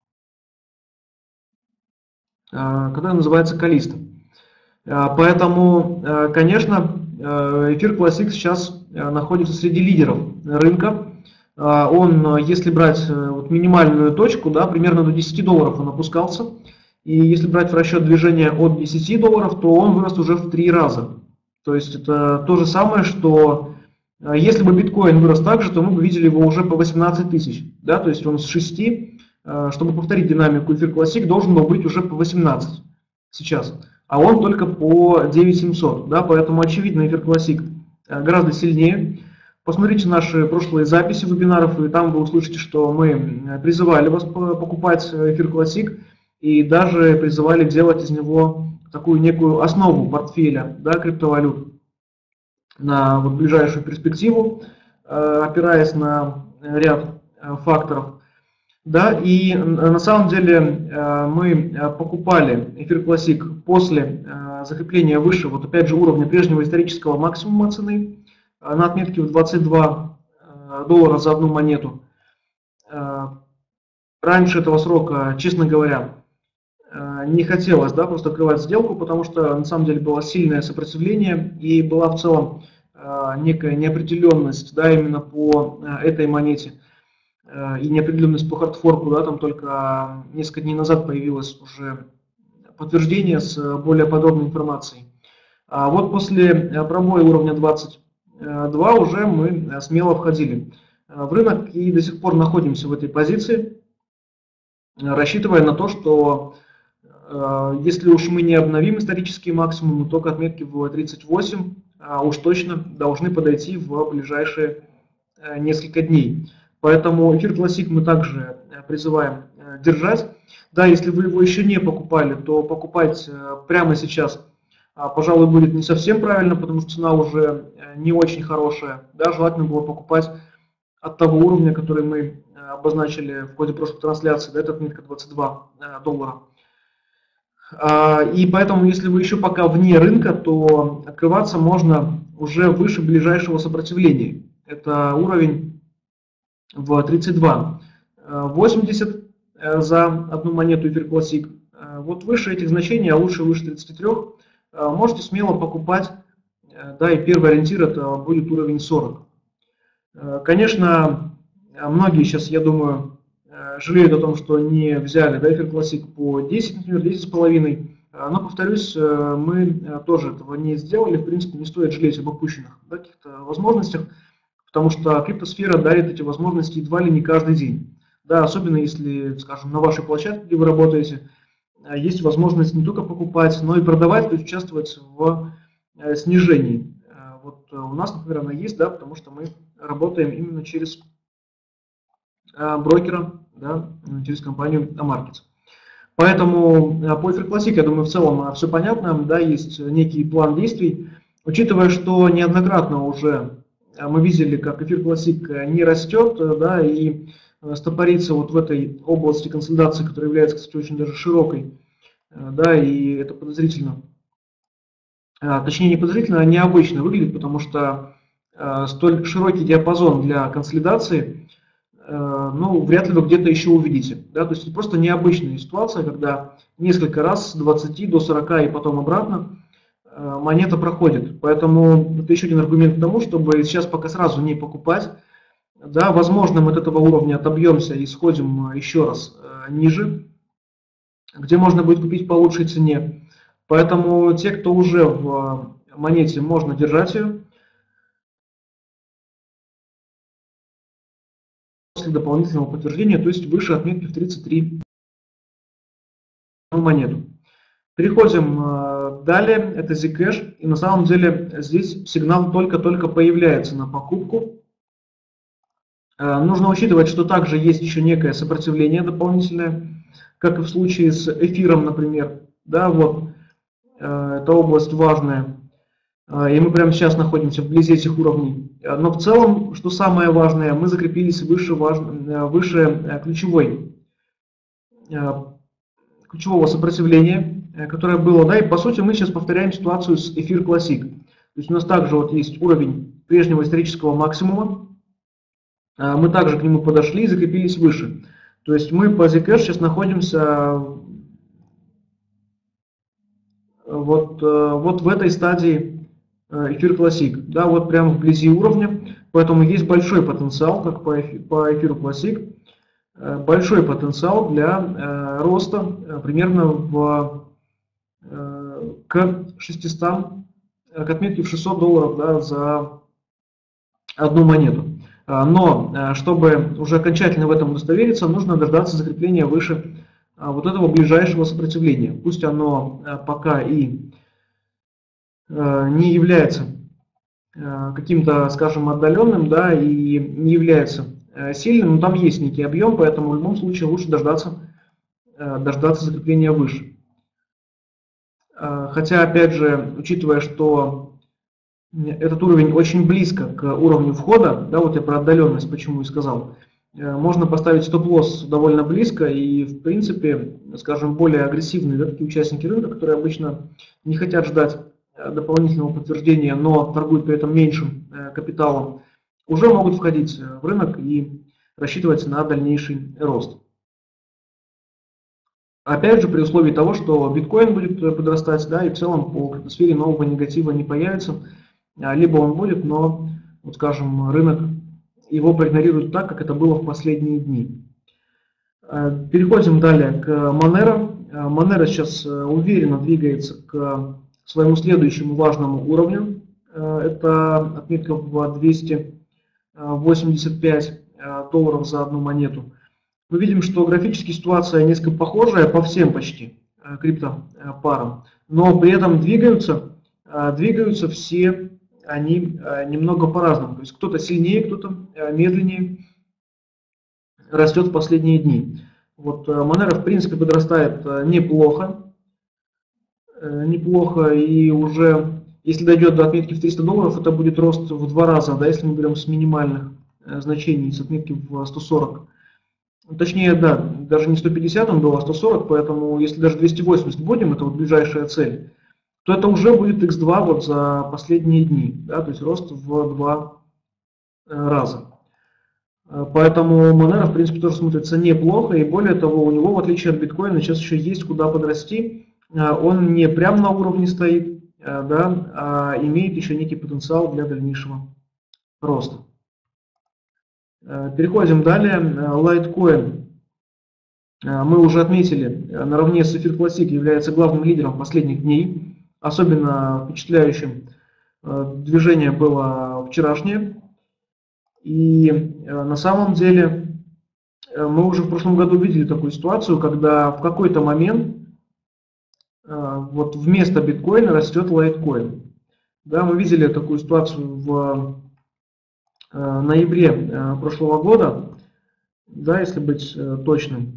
Калиста. Поэтому, конечно, Эфир Classic сейчас находится среди лидеров рынка. Он, если брать вот минимальную точку, да, примерно до 10 долларов он опускался. И если брать в расчет движения от 10 долларов, то он вырос уже в 3 раза. То есть это то же самое, что если бы биткоин вырос так же, то мы бы видели его уже по 18 тысяч. Да? То есть он с 6, чтобы повторить динамику Эфир Classic, должен был быть уже по 18 сейчас. А он только по 9700. Да? Поэтому очевидно Эфир Classic гораздо сильнее. Посмотрите наши прошлые записи вебинаров, и там вы услышите, что мы призывали вас покупать Эфир Classic и даже призывали делать из него такую некую основу портфеля, да, криптовалют на вот ближайшую перспективу, опираясь на ряд факторов. Да, и на самом деле мы покупали Эфир Classic после закрепления выше, вот опять же, уровня прежнего исторического максимума цены на отметке в 22 доллара за одну монету. Раньше этого срока, честно говоря, не хотелось, да, просто открывать сделку, потому что на самом деле было сильное сопротивление и была в целом некая неопределенность, да, именно по этой монете и неопределенность по хардфорку, да, там только несколько дней назад появилось уже подтверждение с более подробной информацией. А вот после пробоя уровня 22 уже мы смело входили в рынок и до сих пор находимся в этой позиции, рассчитывая на то, что если уж мы не обновим исторические максимумы, то к отметке в 38 уж точно должны подойти в ближайшие несколько дней. Поэтому Эфир Classic мы также призываем держать. Да, если вы его еще не покупали, то покупать прямо сейчас, пожалуй, будет не совсем правильно, потому что цена уже не очень хорошая. Да, желательно было покупать от того уровня, который мы обозначили в ходе прошлой трансляции, да, это отметка 22 доллара. И поэтому, если вы еще пока вне рынка, то открываться можно уже выше ближайшего сопротивления. Это уровень в 32,80 за одну монету Эфир Классик. Вот выше этих значений, а лучше выше 33, можете смело покупать. Да, и первый ориентир это будет уровень 40. Конечно, многие сейчас, я думаю, жалеют о том, что не взяли, да, Эфир Классик по 10, например, 10,5. Но, повторюсь, мы тоже этого не сделали. В принципе, не стоит жалеть об опущенных, да, каких-то возможностях, потому что криптосфера дарит эти возможности едва ли не каждый день. Да, особенно если, скажем, на вашей площадке, где вы работаете, есть возможность не только покупать, но и продавать, то есть участвовать в снижении. Вот у нас, например, она есть, да, потому что мы работаем именно через брокера, да, через компанию Amarkets. Поэтому по Эфир Классик, я думаю, в целом все понятно, да, есть некий план действий. Учитывая, что неоднократно уже мы видели, как Эфир Классик не растет, да, и стопорится вот в этой области консолидации, которая является, кстати, очень даже широкой, да, и это подозрительно, точнее не подозрительно, а необычно выглядит, потому что столь широкий диапазон для консолидации, ну, вряд ли вы где-то еще увидите. Да? То есть это просто необычная ситуация, когда несколько раз с 20 до 40 и потом обратно монета проходит. Поэтому это еще один аргумент к тому, чтобы сейчас пока сразу не покупать. Да, возможно, мы от этого уровня отобьемся и сходим еще раз ниже, где можно будет купить по лучшей цене. Поэтому те, кто уже в монете, можно держать ее. После дополнительного подтверждения, то есть выше отметки в 33 монету. Переходим далее, это Zcash, и на самом деле здесь сигнал только-только появляется на покупку. Нужно учитывать, что также есть еще некое сопротивление дополнительное, как и в случае с эфиром, например. Да, вот, эта область важная. И мы прямо сейчас находимся вблизи этих уровней. Но в целом, что самое важное, мы закрепились выше ключевого сопротивления, которое было. Да, и по сути мы сейчас повторяем ситуацию с Эфир Классик. То есть у нас также вот есть уровень прежнего исторического максимума. Мы также к нему подошли и закрепились выше. То есть мы по Zcash сейчас находимся вот в этой стадии Эфир Классик, да, вот прямо вблизи уровня, поэтому есть большой потенциал, как по Эфиру Классик, большой потенциал для роста примерно к 600, к отметке в $600, да, за одну монету. Но чтобы уже окончательно в этом удостовериться, нужно дождаться закрепления выше вот этого ближайшего сопротивления. Пусть оно пока и не является каким-то, скажем, отдаленным, да, и не является сильным, но там есть некий объем, поэтому в любом случае лучше дождаться закрепления выше. Хотя, опять же, учитывая, что этот уровень очень близко к уровню входа, да, вот я про отдаленность почему и сказал, можно поставить стоп-лосс довольно близко, и в принципе, скажем, более агрессивные, да, такие участники рынка, которые обычно не хотят ждать дополнительного подтверждения, но торгуют при этом меньшим капиталом, уже могут входить в рынок и рассчитывать на дальнейший рост. Опять же, при условии того, что биткоин будет подрастать, да, и в целом по криптосфере нового негатива не появится, либо он будет, но, вот скажем, рынок его проигнорирует так, как это было в последние дни. Переходим далее к Monero. Monero сейчас уверенно двигается к своему следующему важному уровню. Это отметка в $285 за одну монету. Мы видим, что графически ситуация несколько похожая по всем почти криптопарам, но при этом двигаются все они немного по-разному. То есть кто-то сильнее, кто-то медленнее растет в последние дни. Вот Monero в принципе подрастает неплохо, и уже если дойдет до отметки в $300, это будет рост в 2 раза, да, если мы берем с минимальных значений, с отметки в 140 точнее, да, даже не 150 он был, а 140, поэтому если даже 280 вводим, это вот ближайшая цель, то это уже будет x2 вот за последние дни, да, то есть рост в 2 раза. Поэтому Monero, в принципе, тоже смотрится неплохо, и более того, у него, в отличие от биткоина, сейчас еще есть куда подрасти. Он не прямо на уровне стоит, да, а имеет еще некий потенциал для дальнейшего роста. Переходим далее. Litecoin. Мы уже отметили, наравне с Эфир Classic является главным лидером последних дней. Особенно впечатляющим движение было вчерашнее. И на самом деле мы уже в прошлом году видели такую ситуацию, когда в какой-то момент вот вместо биткоина растет лайткоин. Да, мы видели такую ситуацию в ноябре прошлого года, да, если быть точным.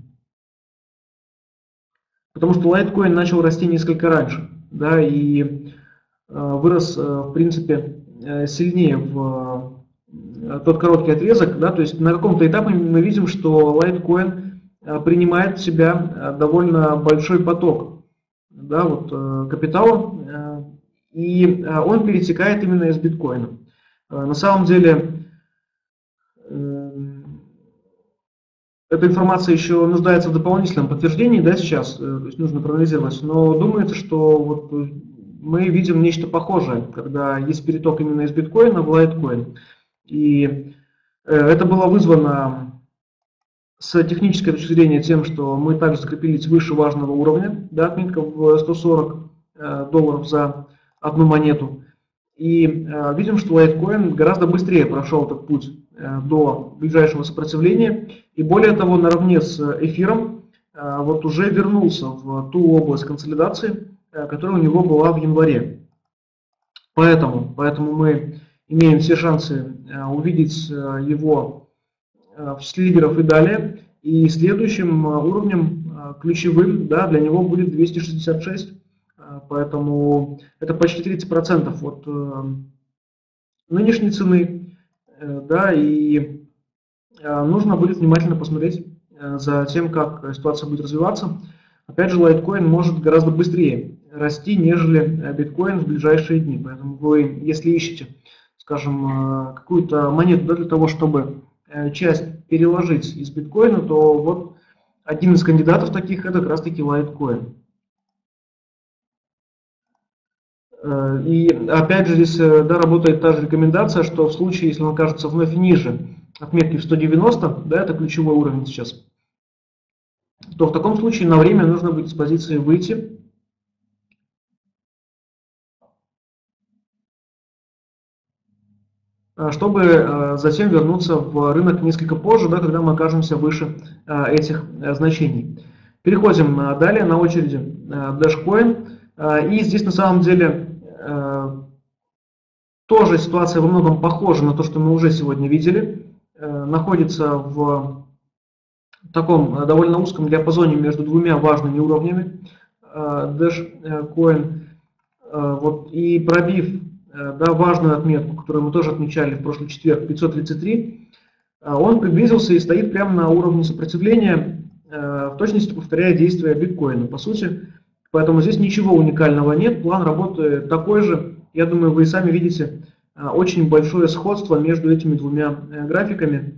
Потому что лайткоин начал расти несколько раньше, да, и вырос, в принципе, сильнее в тот короткий отрезок, да, то есть на каком-то этапе мы видим, что лайткоин принимает в себя довольно большой поток, да, вот, капитала, и он перетекает именно из биткоина. На самом деле эта информация еще нуждается в дополнительном подтверждении, да, сейчас, то есть нужно проанализировать, но думается, что вот мы видим нечто похожее, когда есть переток именно из биткоина в лайткоин. И это было вызвано с технической точки зрения тем, что мы также закрепились выше важного уровня, да, отметка в $140 за одну монету. И видим, что лайткоин гораздо быстрее прошел этот путь до ближайшего сопротивления. И более того, наравне с эфиром вот уже вернулся в ту область консолидации, которая у него была в январе. Поэтому мы имеем все шансы увидеть его в числе лидеров и далее. И следующим уровнем ключевым, да, для него будет 266. Поэтому это почти 30% от нынешней цены. Да, и нужно будет внимательно посмотреть за тем, как ситуация будет развиваться. Опять же, лайткоин может гораздо быстрее расти, нежели биткоин в ближайшие дни. Поэтому вы, если ищете, скажем, какую-то монету, да, для того, чтобы часть переложить из биткоина, то вот один из кандидатов таких это как раз таки лайткоин. И опять же здесь, да, работает та же рекомендация, что в случае, если он окажется вновь ниже отметки в 190, да, это ключевой уровень сейчас, то в таком случае на время нужно будет с позиции выйти. Чтобы затем вернуться в рынок несколько позже, да, когда мы окажемся выше этих значений. Переходим далее, на очереди Dashcoin. И здесь на самом деле тоже ситуация во многом похожа на то, что мы уже сегодня видели. Находится в таком довольно узком диапазоне между двумя важными уровнями Dashcoin. Вот, и пробив, да, важную отметку, которую мы тоже отмечали в прошлый четверг, 533, он приблизился и стоит прямо на уровне сопротивления, в точности повторяя действия биткоина, по сути. Поэтому здесь ничего уникального нет, план работы такой же. Я думаю, вы сами видите очень большое сходство между этими двумя графиками.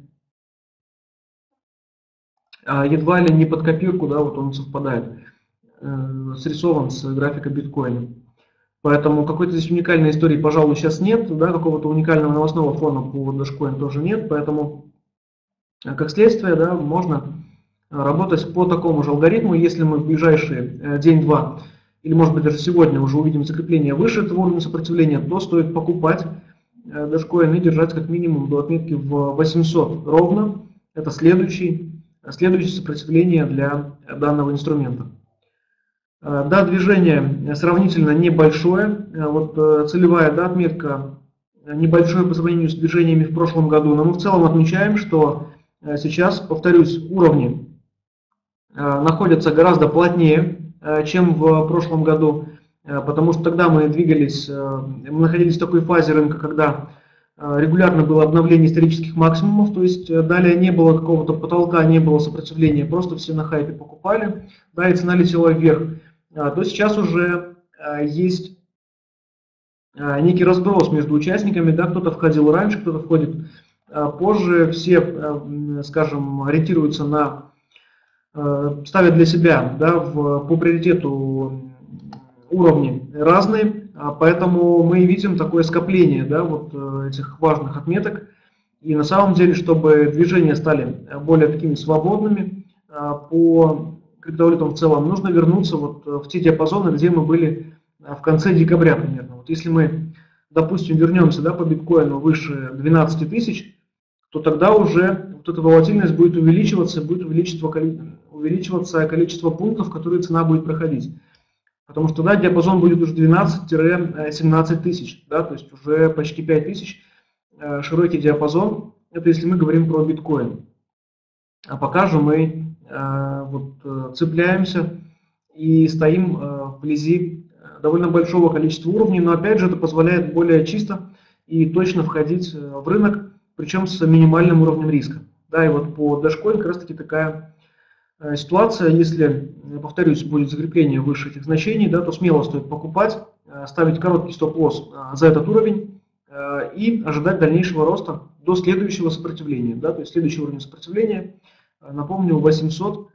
Едва ли не под копирку, да, вот он совпадает, срисован с графика биткоина. Поэтому какой-то здесь уникальной истории, пожалуй, сейчас нет, да, какого-то уникального новостного фона по Dashcoin тоже нет, поэтому, как следствие, да, можно работать по такому же алгоритму. Если мы в ближайшие день-два, или может быть даже сегодня уже увидим закрепление выше этого уровня сопротивления, то стоит покупать Dashcoin и держать как минимум до отметки в 800 ровно. Это следующее сопротивление для данного инструмента. Да, движение сравнительно небольшое, вот целевая, да, отметка небольшое по сравнению с движениями в прошлом году, но мы в целом отмечаем, что сейчас, повторюсь, уровни находятся гораздо плотнее, чем в прошлом году, потому что тогда мы двигались, мы находились в такой фазе рынка, когда регулярно было обновление исторических максимумов, то есть далее не было какого-то потолка, не было сопротивления, просто все на хайпе покупали, да, и цена летела вверх, то сейчас уже есть некий разброс между участниками, да, кто-то входил раньше, кто-то входит позже, все, скажем, ориентируются на, ставят для себя, да, по приоритету уровни разные, поэтому мы видим такое скопление, да, вот этих важных отметок. И на самом деле, чтобы движения стали более такими свободными по криптовалютам в целом, нужно вернуться вот в те диапазоны, где мы были в конце декабря примерно. Вот если мы, допустим, вернемся, да, по биткоину выше 12 тысяч, то тогда уже вот эта волатильность будет увеличиваться количество пунктов, которые цена будет проходить. Потому что тогда диапазон будет уже 12-17 тысяч, да, то есть уже почти 5 тысяч, широкий диапазон, это если мы говорим про биткоин. А пока же мы вот, цепляемся и стоим вблизи довольно большого количества уровней, но опять же это позволяет более чисто и точно входить в рынок, причем с минимальным уровнем риска. Да, и вот по Dashcoin как раз таки такая ситуация, если, повторюсь, будет закрепление выше этих значений, да, то смело стоит покупать, ставить короткий стоп-лосс за этот уровень и ожидать дальнейшего роста до следующего сопротивления. Да, то есть следующий уровень сопротивления, напомню, 800,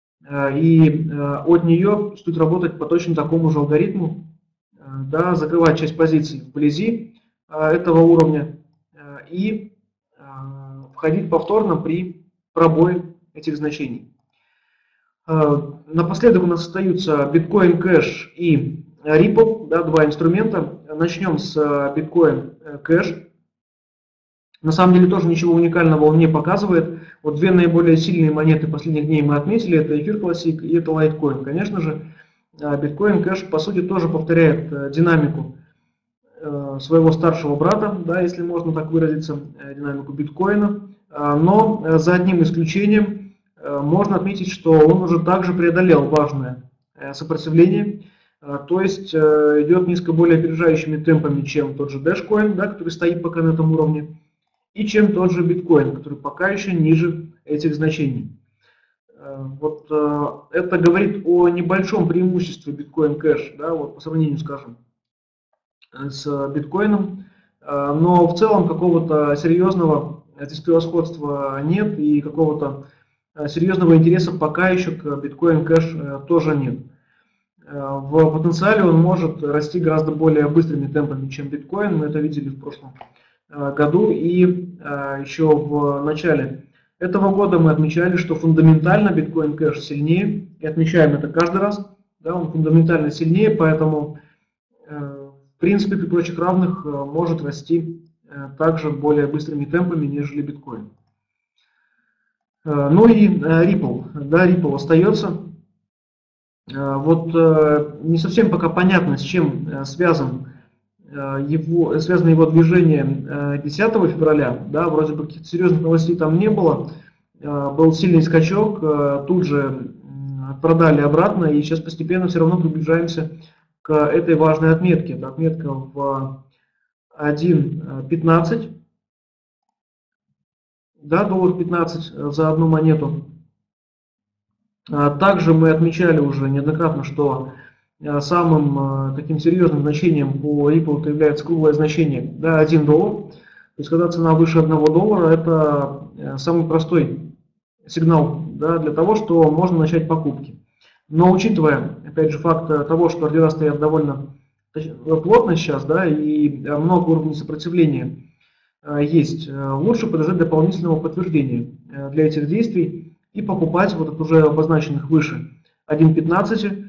и от нее стоит работать по точно такому же алгоритму, да, закрывать часть позиций вблизи этого уровня и входить повторно при пробое этих значений. Напоследок у нас остаются Bitcoin Cash и Ripple, да, два инструмента. Начнем с Bitcoin Cash. На самом деле тоже ничего уникального он не показывает. Вот две наиболее сильные монеты последних дней мы отметили, это Эфир Classic и это Litecoin. Конечно же, Bitcoin Cash по сути тоже повторяет динамику своего старшего брата, да, если можно так выразиться, динамику биткоина, но за одним исключением можно отметить, что он уже также преодолел важное сопротивление, то есть идет несколько более опережающими темпами, чем тот же Dashcoin, да, который стоит пока на этом уровне, и чем тот же биткоин, который пока еще ниже этих значений. Вот это говорит о небольшом преимуществе Bitcoin Cash, да, вот по сравнению, скажем, с биткоином, но в целом какого-то серьезного здесь превосходства нет и какого-то серьезного интереса пока еще к Bitcoin Cash тоже нет. В потенциале он может расти гораздо более быстрыми темпами, чем биткоин, мы это видели в прошлом году, и еще в начале этого года мы отмечали, что фундаментально Bitcoin Cash сильнее, и отмечаем это каждый раз, да, он фундаментально сильнее, поэтому в принципе при прочих равных может расти также более быстрыми темпами, нежели биткоин. Ну и Ripple, да, Ripple остается. Вот не совсем пока понятно, с чем связано его движение 10 февраля, да, вроде бы каких-то серьезных новостей там не было, был сильный скачок, тут же продали обратно, и сейчас постепенно все равно приближаемся к этой важной отметке. Это отметка в 1.15, да, $1.15 за одну монету. Также мы отмечали уже неоднократно, что самым таким серьезным значением по Ripple является круглое значение, да, $1. То есть когда цена выше $1, это самый простой сигнал, да, для того, что можно начать покупки. Но учитывая, опять же, факт того, что ордера стоят довольно плотно сейчас, да, и много уровней сопротивления есть, лучше подождать дополнительного подтверждения для этих действий и покупать вот от уже обозначенных выше 1.15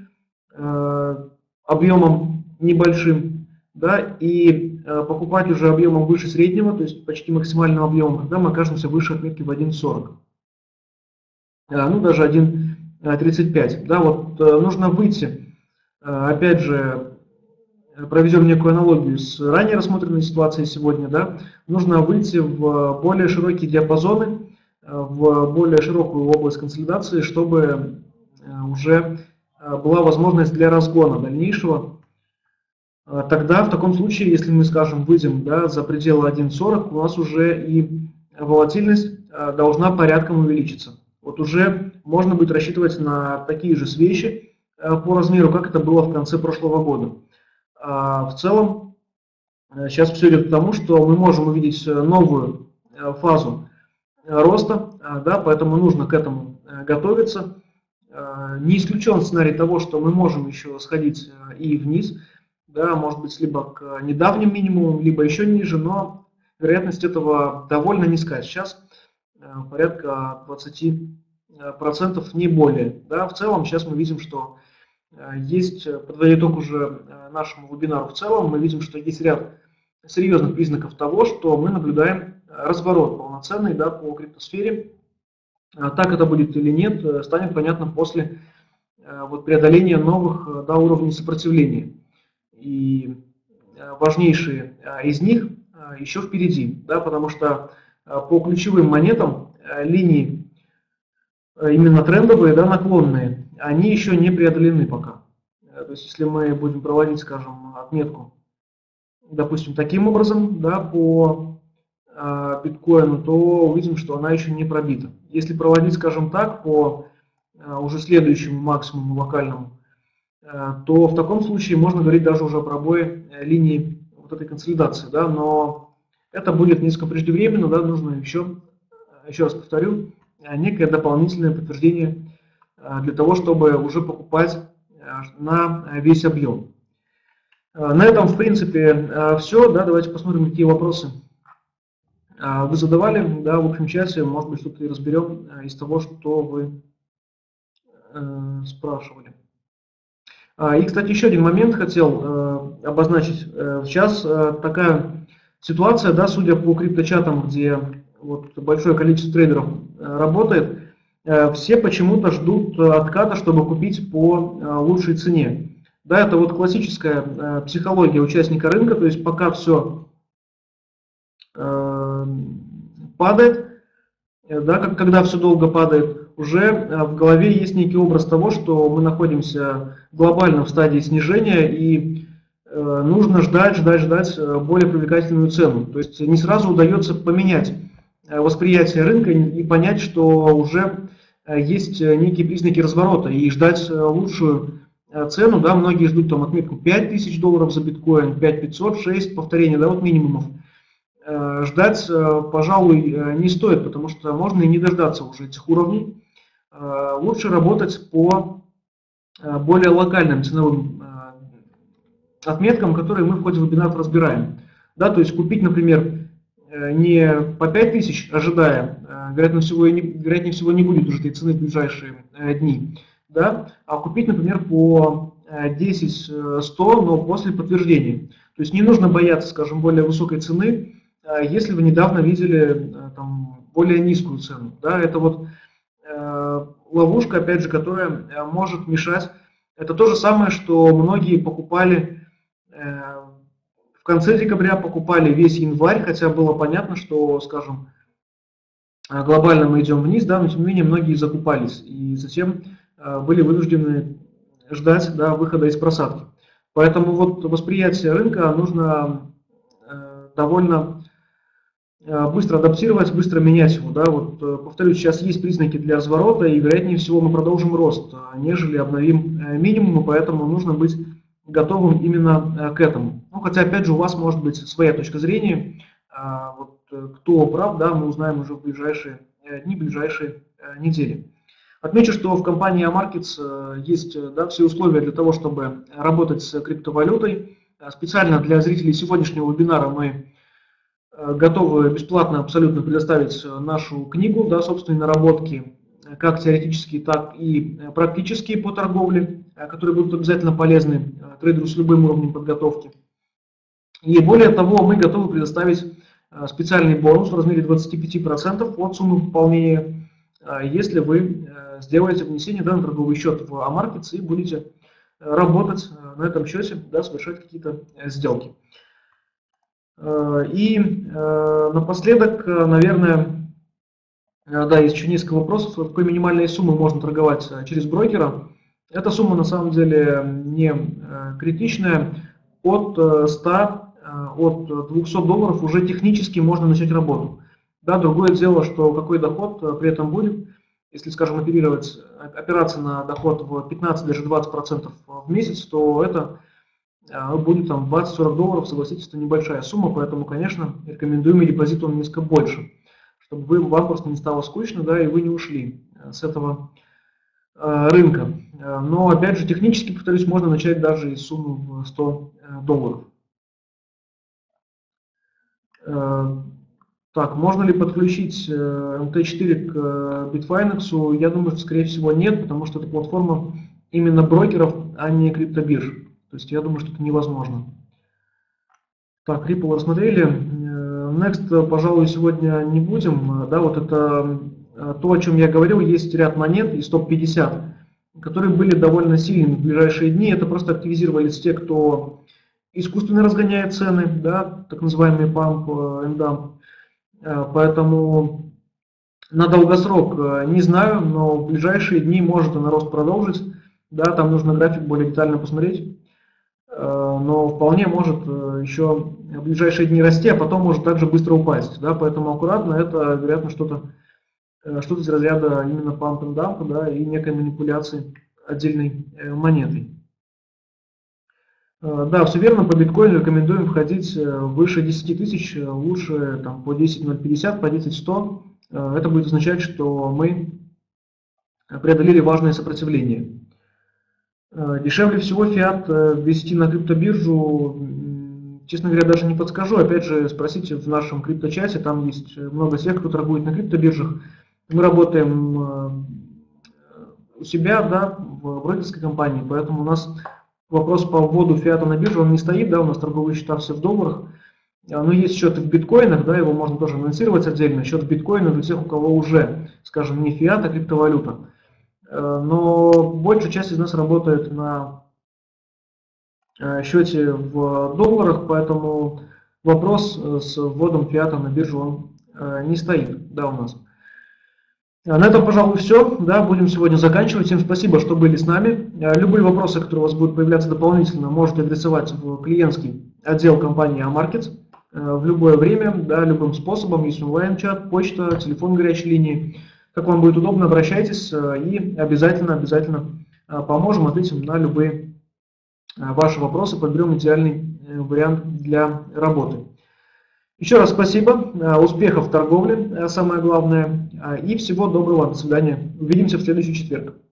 объемом небольшим, да, и покупать уже объемом выше среднего, то есть почти максимальным объемом, когда мы окажемся выше отметки в 1.40, ну даже 1.35. Да, вот нужно выйти, опять же, проведем некую аналогию с ранее рассмотренной ситуацией сегодня, да, нужно выйти в более широкие диапазоны, в более широкую область консолидации, чтобы уже была возможность для разгона дальнейшего тогда в таком случае, если мы, скажем, выйдем, да, за пределы 1.40, у нас уже и волатильность должна порядком увеличиться. Вот уже можно будет рассчитывать на такие же свечи по размеру, как это было в конце прошлого года. В целом, сейчас все идет к тому, что мы можем увидеть новую фазу роста, да, поэтому нужно к этому готовиться. Не исключен сценарий того, что мы можем еще сходить и вниз, да, может быть, либо к недавним минимумам, либо еще ниже, но вероятность этого довольно низкая. Сейчас порядка 20%, не более. Да. В целом, сейчас мы видим, что есть, подводя итог уже нашему вебинару в целом, мы видим, что есть ряд серьезных признаков того, что мы наблюдаем разворот полноценный, да, по криптосфере. Так это будет или нет, станет понятно после вот преодоления новых, да, уровней сопротивления. И важнейшие из них еще впереди, да, потому что по ключевым монетам линии именно трендовые, да, наклонные, они еще не преодолены пока. То есть если мы будем проводить, скажем, отметку, допустим, таким образом, да, по биткоину, то увидим, что она еще не пробита. Если проводить, скажем так, по уже следующему максимуму локальному, то в таком случае можно говорить даже уже о пробое линии вот этой консолидации, да, но это будет несколько преждевременно, да, нужно еще раз повторю, некое дополнительное подтверждение для того, чтобы уже покупать на весь объем. На этом, в принципе, все, да, давайте посмотрим, какие вопросы вы задавали, да, в общем чате, может быть, что-то и разберем из того, что вы спрашивали. И, кстати, еще один момент хотел обозначить. Сейчас такая ситуация, да, судя по крипточатам, где вот большое количество трейдеров работает, все почему-то ждут отката, чтобы купить по лучшей цене. Да, это вот классическая психология участника рынка, то есть пока все падает, да, когда все долго падает, уже в голове есть некий образ того, что мы находимся глобально в стадии снижения и нужно ждать более привлекательную цену. То есть не сразу удается поменять восприятие рынка и понять, что уже есть некие признаки разворота и ждать лучшую цену. Да, многие ждут там отметку $5000 за биткоин, 5500, 6 повторений, да, вот минимумов. Ждать, пожалуй, не стоит, потому что можно и не дождаться уже этих уровней. Лучше работать по более локальным ценовым отметкам, которые мы в ходе вебинаров разбираем. Да, то есть купить, например, не по 5000, ожидая, вероятнее всего не будет уже этой цены в ближайшие дни, да, а купить, например, по 10-100, но после подтверждения. То есть не нужно бояться, скажем, более высокой цены, если вы недавно видели там более низкую цену. Да, это вот ловушка, опять же, которая может мешать. Это то же самое, что многие покупали в конце декабря, покупали весь январь, хотя было понятно, что, скажем, глобально мы идем вниз, да, но тем не менее многие закупались и затем были вынуждены ждать, да, выхода из просадки. Поэтому вот восприятие рынка нужно довольно быстро адаптировать, быстро менять его. Да. Вот, повторюсь, сейчас есть признаки для разворота, и вероятнее всего мы продолжим рост, нежели обновим минимумы, поэтому нужно быть готовым именно к этому. Ну, хотя, опять же, у вас может быть своя точка зрения. Вот, кто прав, да, мы узнаем уже в ближайшие дни, ближайшие недели. Отмечу, что в компании Amarkets есть, да, все условия для того, чтобы работать с криптовалютой. Специально для зрителей сегодняшнего вебинара мы готовы бесплатно абсолютно предоставить нашу книгу, да, собственные наработки, как теоретические, так и практические по торговле, которые будут обязательно полезны трейдеру с любым уровнем подготовки. И более того, мы готовы предоставить специальный бонус в размере 25% от суммы пополнения, если вы сделаете внесение, да, на торговый счет в Amarkets и будете работать на этом счете, да, совершать какие-то сделки. И напоследок, наверное, да, есть еще несколько вопросов. Какой минимальной суммы можно торговать через брокера? Эта сумма на самом деле не критичная. от 100, от $200 уже технически можно начать работу. Да, другое дело, что какой доход при этом будет. Если, скажем, опираться на доход в 15, даже 20% в месяц, то это будет там $20-40, согласитесь, это небольшая сумма, поэтому, конечно, рекомендуемый депозит он несколько больше, чтобы вам просто не стало скучно, да, и вы не ушли с этого рынка. Но, опять же, технически, повторюсь, можно начать даже из суммы в $100. Так, можно ли подключить MT4 к Bitfinex? Я думаю, что, скорее всего, нет, потому что это платформа именно брокеров, а не криптобирж. То есть я думаю, что это невозможно. Так, Ripple рассмотрели. Next, пожалуй, сегодня не будем. Да, вот это то, о чем я говорил. Есть ряд монет из топ-50, которые были довольно сильными в ближайшие дни. Это просто активизировались те, кто искусственно разгоняет цены, да, так называемый pump and dump. Поэтому на долгосрок не знаю, но в ближайшие дни может она рост продолжить. Да, там нужно график более детально посмотреть. Но вполне может еще в ближайшие дни расти, а потом может также быстро упасть. Да, поэтому аккуратно, это, вероятно, что-то из разряда именно pump and dump, да, и некой манипуляции отдельной монетой. Да, все верно, по биткоину рекомендуем входить выше 10 тысяч, лучше там, по 10.050, по 10.100. Это будет означать, что мы преодолели важное сопротивление. Дешевле всего фиат ввести на криптобиржу, честно говоря, даже не подскажу. Опять же, спросите в нашем крипточате, там есть много тех, кто торгует на криптобиржах. Мы работаем у себя, да, в брокерской компании, поэтому у нас вопрос по вводу фиата на биржу, он не стоит, да, у нас торговые счета все в долларах, но есть счет в биткоинах, да, его можно тоже анонсировать отдельно, счет в биткоинах для тех, у кого уже, скажем, не фиат, а криптовалюта. Но большая часть из нас работает на счете в долларах, поэтому вопрос с вводом фиата на биржу он не стоит, да, у нас. На этом, пожалуй, все. Да, будем сегодня заканчивать. Всем спасибо, что были с нами. Любые вопросы, которые у вас будут появляться дополнительно, можете адресовать в клиентский отдел компании Amarkets в любое время, да, любым способом. Есть онлайн-чат, почта, телефон горячей линии. Как вам будет удобно, обращайтесь и обязательно поможем, ответим на любые ваши вопросы, подберем идеальный вариант для работы. Еще раз спасибо, успехов в торговле, самое главное, и всего доброго, до свидания. Увидимся в следующий четверг.